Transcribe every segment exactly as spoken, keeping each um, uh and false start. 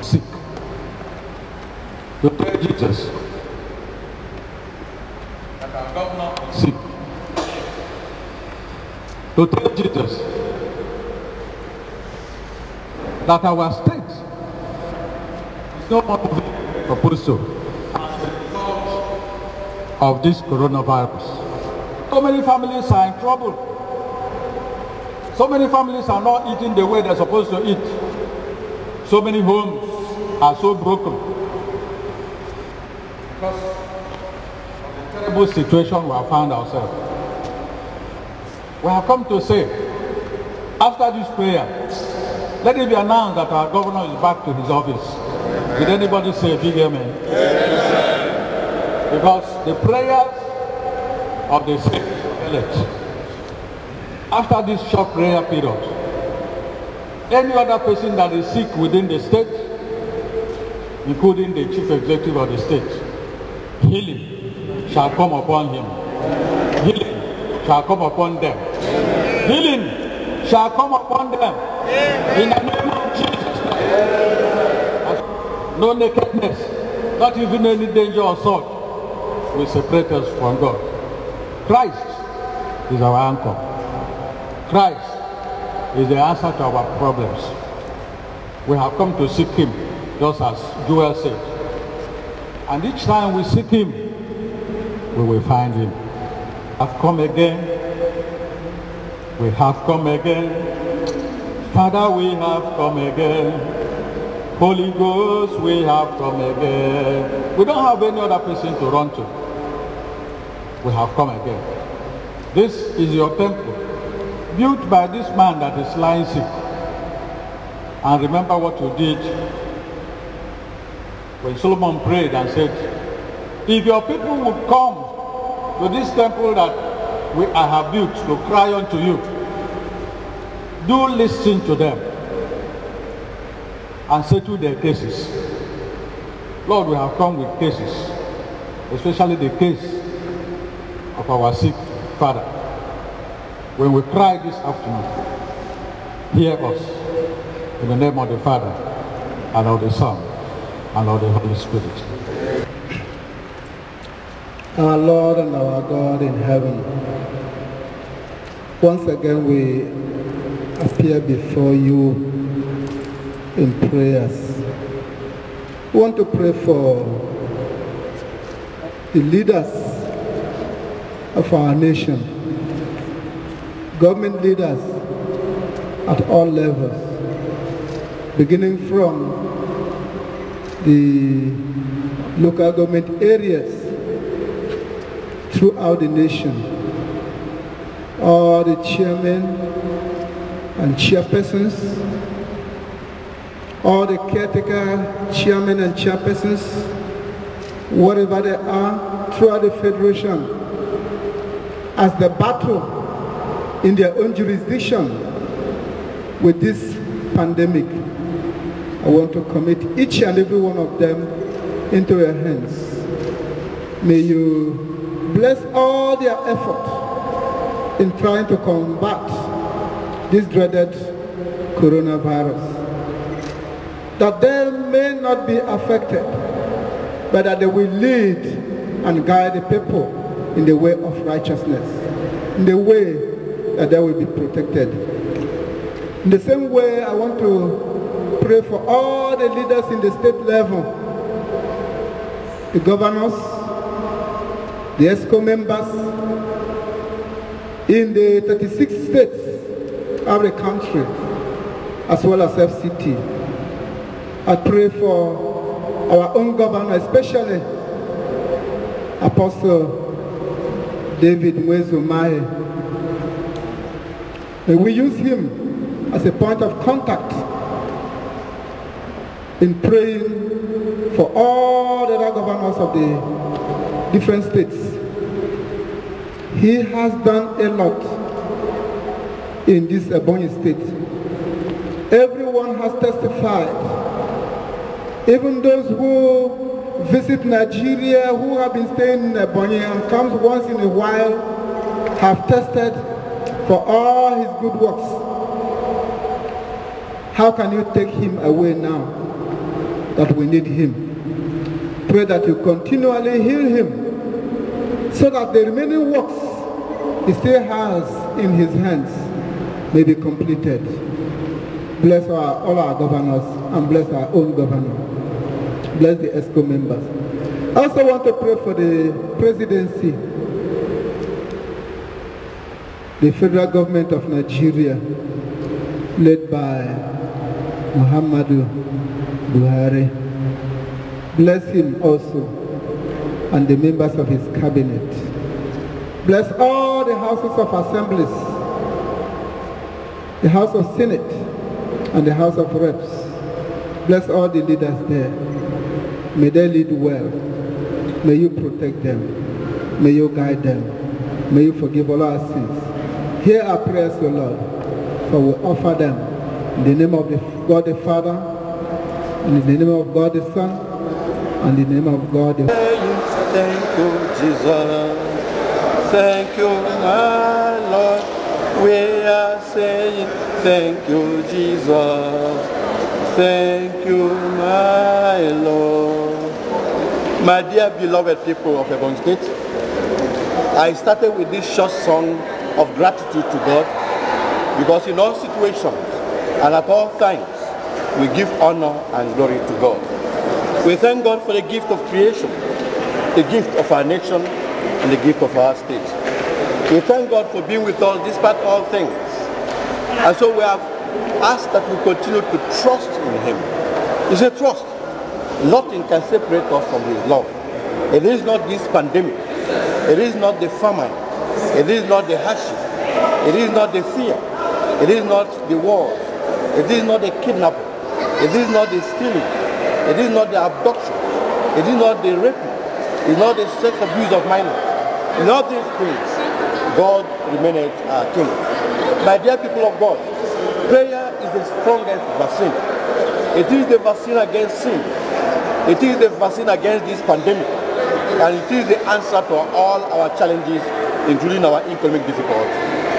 sick. To tell Jesus that our governor is sick. To tell Jesus that our state is no more proposed to as a result of this coronavirus. So many families are in trouble. So many families are not eating the way they're supposed to eat. So many homes are so broken because of the terrible situation we have found ourselves. We have come to say, after this prayer, let it be announced that our governor is back to his office. Did anybody say a big amen? Amen. Because the prayers of the sick elect, after this short prayer period, any other person that is sick within the state, including the chief executive of the state, healing shall come upon him. Healing shall come upon them. Healing shall come upon them. In the name of Jesus. No nakedness, not even any danger or sword will separate us from God. Christ is our anchor. Christ is the answer to our problems. We have come to seek him, just as Joel said. And each time we seek him, we will find him. I've come again. We have come again. Father, we have come again. Holy Ghost, we have come again. We don't have any other person to run to. We have come again. This is your temple, built by this man that is lying sick. And remember what you did when Solomon prayed and said, if your people would come to this temple that we, I have built to cry unto you, do listen to them and settle their cases. Lord, we have come with cases, especially the case of our sick father. When we cry this afternoon, hear us in the name of the Father, and of the Son, and of the Holy Spirit. Our Lord and our God in heaven, once again we appear before you in prayers. We want to pray for the leaders of our nation, government leaders at all levels, beginning from the local government areas throughout the nation, all the chairmen and chairpersons, all the caretaker chairmen and chairpersons, wherever they are throughout the federation, as the battle in their own jurisdiction with this pandemic. I want to commit each and every one of them into your hands. May you bless all their effort in trying to combat this dreaded coronavirus. That they may not be affected, but that they will lead and guide the people in the way of righteousness, in the way that they will be protected. In the same way, I want to pray for all the leaders in the state level, the governors, the ESCO members, in the thirty-six states of the country, as well as F C T. I pray for our own governor, especially Apostle David Mwezumahe. May we use him as a point of contact in praying for all the other governors of the different states. He has done a lot in this Ebonyi state. Everyone has testified. Even those who visit Nigeria, who have been staying in Ebonyi and comes once in a while, have tested for all his good works. How can you take him away now? that we need him. Pray that you continually heal him so that the remaining works he still has in his hands may be completed. Bless our, all our governors and bless our own governor. Bless the ESCO members. I also want to pray for the presidency, the federal government of Nigeria, led by Muhammadu Buhari. Bless him also and the members of his cabinet. Bless all the houses of assemblies, the House of Senate and the House of Reps. Bless all the leaders there. May they lead well. May you protect them. May you guide them. May you forgive all our sins. Hear our prayers, O Lord, for we offer them in the name of the God the Father, and in the name of God the Son, and in the name of God the Thank you, Jesus. Thank you, my Lord. We are saying thank you, Jesus. Thank you, my Lord. My dear beloved people of Ebonyi State, I started with this short song of gratitude to God because in all situations and at all times we give honor and glory to God. We thank God for the gift of creation, the gift of our nation, and the gift of our state. We thank God for being with us despite all things. And so we have asked that we continue to trust in him. It's a trust. Nothing can separate us from his love. It is not this pandemic. It is not the famine. It is not the hardship. It is not the fear. It is not the wars. It is not the kidnapping. It is not the stealing. It is not the abduction. It is not the raping. It is not the sex abuse of minors. In all these things, God remaineth our King. My dear people of God, prayer is the strongest vaccine. It is the vaccine against sin. It is the vaccine against this pandemic. And it is the answer to all our challenges, including our economic difficulties.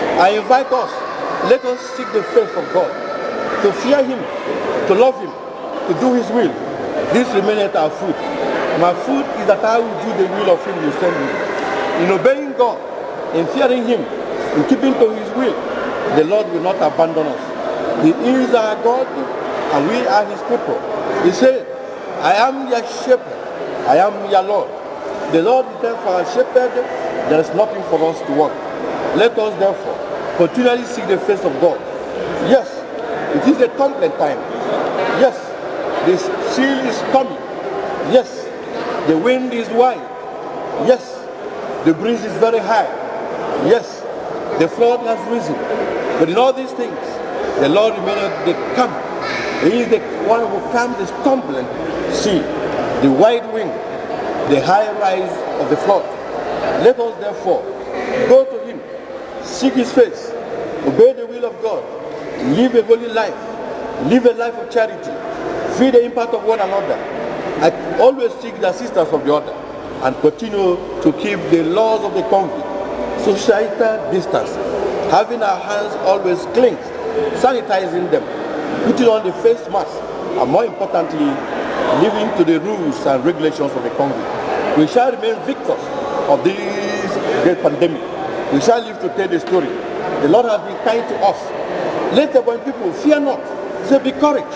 I invite us, let us seek the face of God, to fear him, to love him, to do his will. This remaineth our food. My food is that I will do the will of him who sent me. In obeying God, in fearing him, in keeping to his will, the Lord will not abandon us. He is our God, and we are his people. He said, I am your shepherd, I am your Lord. The Lord is therefore our shepherd, there is nothing for us to want. Let us therefore continually seek the face of God. Yes, it is a turbulent time. Yes, the sea is coming. Yes, the wind is wide. Yes, the breeze is very high. Yes, the flood has risen. But in all these things, the Lord remaineth the calm. He is the one who calms the turbulent sea, the wide wind, the high rise of the flood. Let us therefore go to him, seek his face, obey the will of God, live a holy life, live a life of charity, feel the impact of one another. I always seek the assistance of the other and continue to keep the laws of the country, societal distance, having our hands always cleansed, sanitizing them, putting on the face mask, and more importantly, living to the rules and regulations of the country. We shall remain victors of this great pandemic. We shall live to tell the story. The Lord has been kind to us. Let the Ebonyi people fear not. Say, be courage.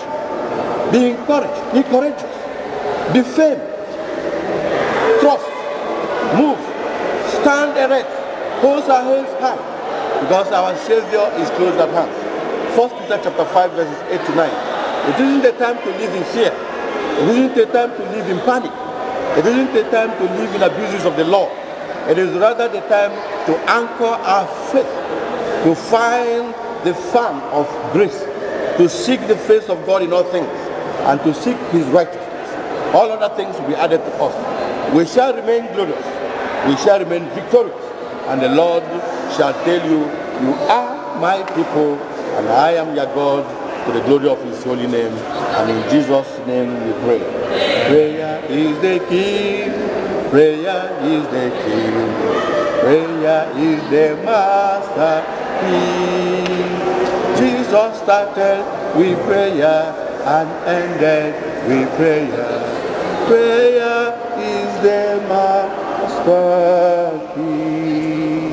Be encouraged. Be courageous. Be firm. Trust. Move. Stand erect. Hold our hands high. Because our Savior is close at hand. First Peter chapter five verses eight to nine. It isn't the time to live in fear. It isn't the time to live in panic. It isn't the time to live in abuses of the law. It is rather the time to anchor our faith, to find the farm of grace, to seek the face of God in all things, and to seek his righteousness. All other things will be added to us. We shall remain glorious. We shall remain victorious. And the Lord shall tell you, you are my people, and I am your God, to the glory of his holy name. And in Jesus' name we pray. Prayer is the key. Prayer is the key. Prayer is the master key. Jesus started with prayer and ended with prayer. Prayer is the master key.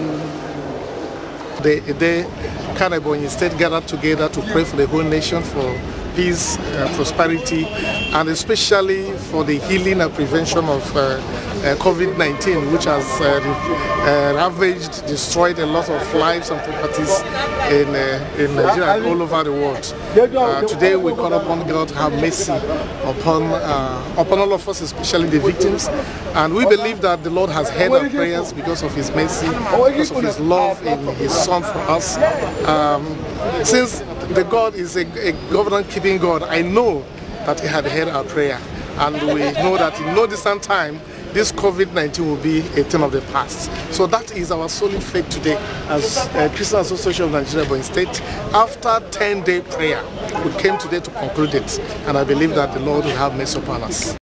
The, the Accra Ebonyi State gathered together to pray for the whole nation for peace, uh, prosperity, and especially for the healing and prevention of uh, uh, COVID nineteen, which has uh, uh, ravaged, destroyed a lot of lives and properties in, uh, in Nigeria and all over the world. Uh, today we call upon God to have mercy upon, uh, upon all of us, especially the victims, and we believe that the Lord has heard our prayers because of His mercy, because of His love in His Son for us. Um, since the God is a, a covenant-keeping God, I know that He had heard our prayer, and we know that in no distant time this COVID nineteen will be a thing of the past. So that is our solid faith today as uh, Christian Association of Nigeria Ebonyi State. After ten day prayer, we came today to conclude it, and I believe that the Lord will have mercy upon us.